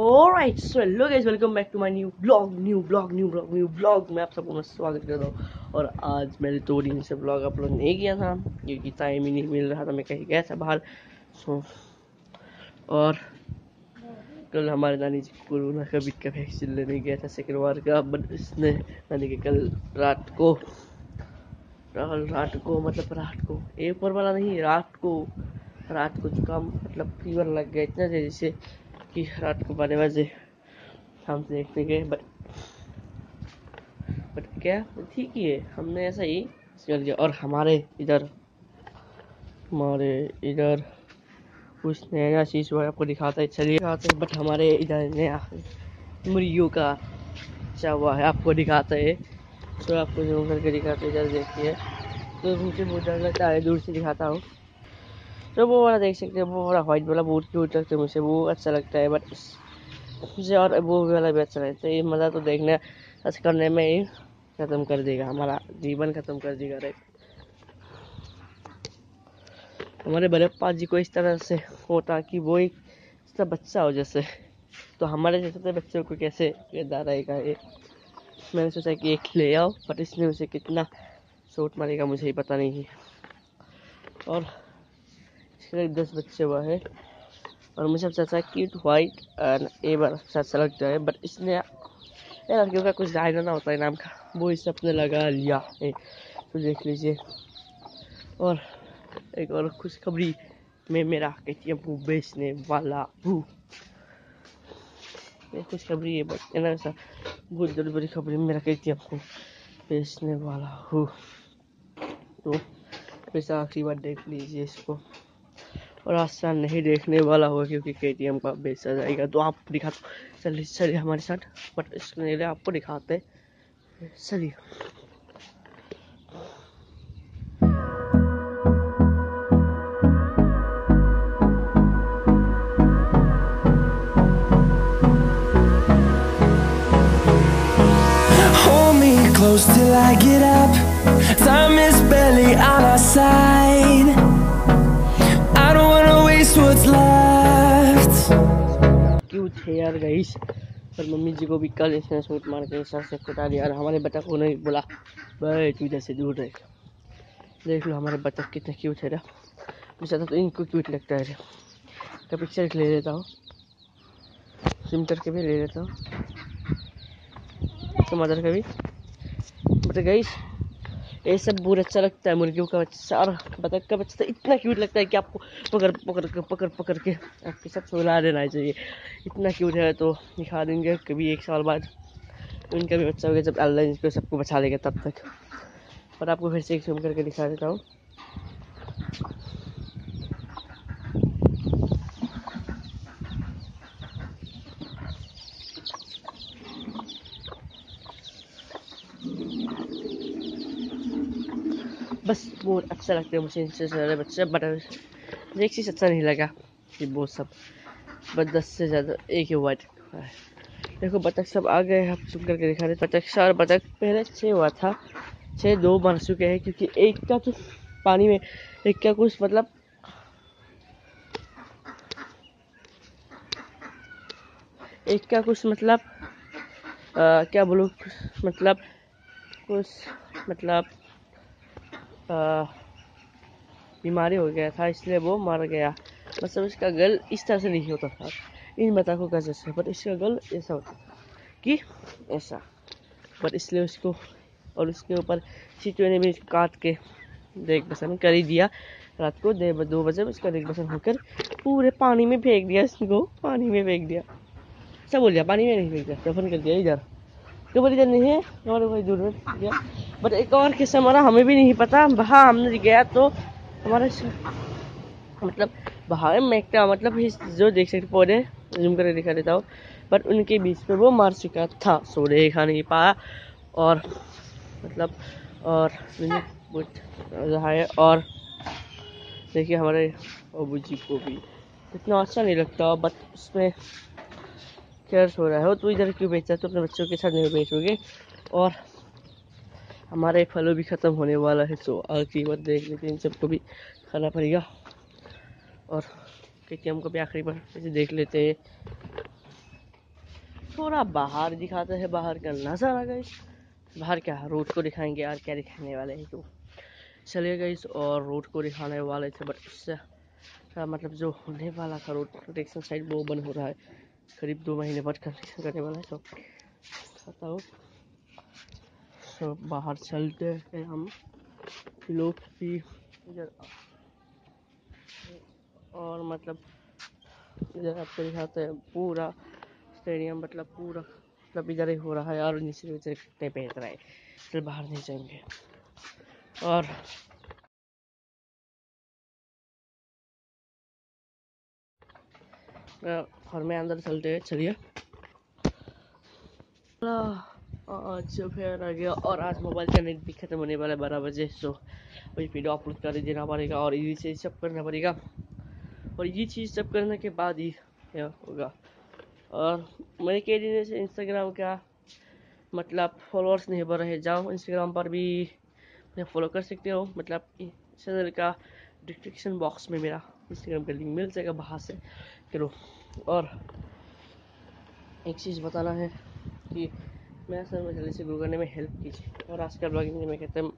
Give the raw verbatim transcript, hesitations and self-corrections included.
Alright so hello guys, welcome back to my new blog new blog new blog new blog मैं आप सबको मैं स्वागत करता हूँ। और आज मैंने दो दिन से ब्लॉग अपलोड नहीं किया था क्योंकि टाइम ही नहीं मिल रहा था, मैं कहीं गया था बाहर। सो और कल हमारे नानी जी कोरोना का बीट का वैक्सीन लेने गया था सेकेंड बार का, बट इसने नानी के कल रात को कल रात को मतलब रात को एक पर वाला नहीं रात को रात को जुकाम मतलब फीवर लग गया इतना तेजी से कि रात को बारह बजे हम देखने गए। बट बट क्या ठीक ही है, हमने ऐसा ही चल गया। और हमारे इधर हमारे इधर कुछ नया चीज़ हुआ आपको दिखाता है, चलिए दिखाते हैं। बट हमारे इधर नया मुर्गियों का क्या हुआ है आपको दिखाते हैं, तो आपको जूम करके दिखाते हैं। इधर देखिए तो मुझे बहुत डर लगता है, दूर से दिखाता हूँ। तो वो वाला देख सकते हैं, वो वाला व्हाइट वाला बहुत क्यूट लगता है, मुझे वो अच्छा लगता है। बट मुझे और वो वाला भी अच्छा लगता है। ये मज़ा तो देखने सच करने में ही ख़त्म कर देगा, हमारा जीवन ख़त्म कर देगा। राइट, हमारे बड़े पापा जी को इस तरह से होता कि वो एक सब बच्चा हो जैसे, तो हमारे जैसे बच्चों को कैसे किरदार रहेगा ये। मैंने सोचा कि एक ले आओ, बट इसने उसे कितना शॉट मारेगा मुझे ही पता नहीं है। और इसके दस बच्चे हुआ है और मुझे सबसे अच्छा क्यूट वाइट एंड ए बार अच्छा अच्छा लगता है। बट इसने यार लड़कियों का कुछ डायना ना होता है नाम का, वो इस अपने लगा लिया है, तो देख लीजिए। और एक और खुशखबरी में मेरा केटीएम को बेचने वाला हूँ, ये खुशखबरी है बट है ना, ऐसा बहुत बड़ी बड़ी खबरी, मेरा केटीएम को बेचने वाला हूँ। तो ऐसा आखिरी बार देख लीजिए इसको, और आसान नहीं देखने वाला होगा क्योंकि केटीएम का बेचा जाएगा। तो आपको दिखाता हूँ, चलिए चलिए हमारे साथ। बट इसके लिए आपको दिखाते चलिए। Close till I get up. Time is barely on our side. I don't wanna waste what's left. Cute है यार गाइस, पर मम्मी जी को भी कल इसने सूट मार के सर से कुटा दिया। और हमारे बतख को नहीं बोला भाई तू इधर से दूर रह। देख लो हमारे बतख कितने क्यूट है ना, मुझे तो इनको क्यूट लगता है। का पिक्चर ले लेता हूँ, सिम करके भी ले लेता हूँ, तो मदर का भी। बट गाइस ये सब बहुत अच्छा लगता है, मुर्गियों का बच्चा और बतख का बच्चा तो इतना क्यूट लगता है कि आपको पकड़ पकड़ के पकड़ पकड़ के आपके साथ सुला देना चाहिए, इतना क्यूट है। तो दिखा देंगे कभी एक साल बाद उनका भी बच्चा होगा, जब अल्लाह इनको सबको बचा लेगा तब तक। और आपको फिर से एक जूम करके दिखा देता हूँ। बस बहुत अच्छा लगता है मुझे इनसे ज़्यादा बच्चे, बट एक चीज़ अच्छा नहीं लगा कि वो सब बस दस से ज़्यादा एक ही वाइट है। देखो बतख सब आ गए, आप चुप करके दिखा रहे। बतख और बतख पहले छः हुआ था, छः दो मर चुके हैं क्योंकि एक का तो पानी में, एक का कुछ मतलब एक का कुछ मतलब आ, क्या बोलूँ, मतलब कुछ मतलब बीमारी हो गया था इसलिए वो मर गया। मतलब इसका गल इस तरह से नहीं होता था इन बतखों का जैसे, बट इसका गल ऐसा होता था कि ऐसा, बट इसलिए उसको और उसके ऊपर चींटियों ने भी काट के देख बसन कर ही दिया। रात को दे दो बजे उसका देख बसन होकर पूरे पानी में फेंक दिया, इसको पानी में फेंक दिया। सब बोल दिया पानी में नहीं फेंक दिया, दफन कर दिया इधर, कबर इधर नहीं है और वही दूर में गया। बट एक और किस्सा हमारा हमें भी नहीं पता, वहाँ हमने गया तो हमारा मतलब बाहर में क्या मतलब जो देख सकते पौधे जूम करके दिखा देता हूँ, बट उनके बीच पे वो मर चुका था, सो देखा नहीं पाया। और मतलब और रहा है। और देखिए हमारे अबू जी को भी इतना अच्छा नहीं लगता, बट उसमें खैर हो रहा है। तो इधर क्यों बेचता है, तो अपने बच्चों के साथ नहीं बेचोगे। और हमारे फलों भी ख़त्म होने वाला है, तो आखिरी बार देख लेते हैं, इन सबको भी खाना पड़ेगा। और केटीएम को भी आखिरी बार ऐसे देख लेते हैं। थोड़ा बाहर दिखाते हैं, बाहर का नज़ारा गाइस। बाहर क्या रोड को दिखाएंगे यार, क्या दिखाने वाले हैं तो चलिए गाइस। और रोड को दिखाने वाले थे, बट उससे मतलब जो होने वाला था रोड प्रोटेक्शन साइड वो बंद हो रहा है, करीब दो महीने बाद कंस्ट्रक्शन करने वाला है। तो बताओ, तो बाहर चलते हैं हम लोग भी इधर, और मतलब इधर आपको दिखाते हैं पूरा स्टेडियम, मतलब पूरा मतलब इधर ही हो रहा है और नीचे नीचे कितने पेड़ रहे, फिर बाहर नहीं जाएंगे। और घर में अंदर चलते हैं, चलिए। आज फिर आ गया और आज मोबाइल का नेट भी खत्म होने वाला है बारह बजे, सो वही वीडियो अपलोड कर देना पड़ेगा और ये चीज़ सब करना पड़ेगा, और ये चीज़ सब करने के बाद ही होगा। और मैं कई दिन से इंस्टाग्राम का मतलब फॉलोअर्स नहीं बढ़ रहे, जाओ इंस्टाग्राम पर भी फॉलो कर सकते हो, मतलब चैनल का डिस्क्रिप्शन बॉक्स में मेरा इंस्टाग्राम का लिंक मिल जाएगा, वहाँ से करो। और एक चीज़ बताना है कि मैं सर में जल्दी से ग्रो करने में हेल्प कीजिए, और आज का ब्लॉगिंग में खत्म